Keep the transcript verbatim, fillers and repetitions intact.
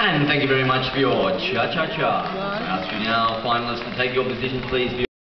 And thank you very much for your cha-cha-cha. I ask you now, finalists, to take your positions, please.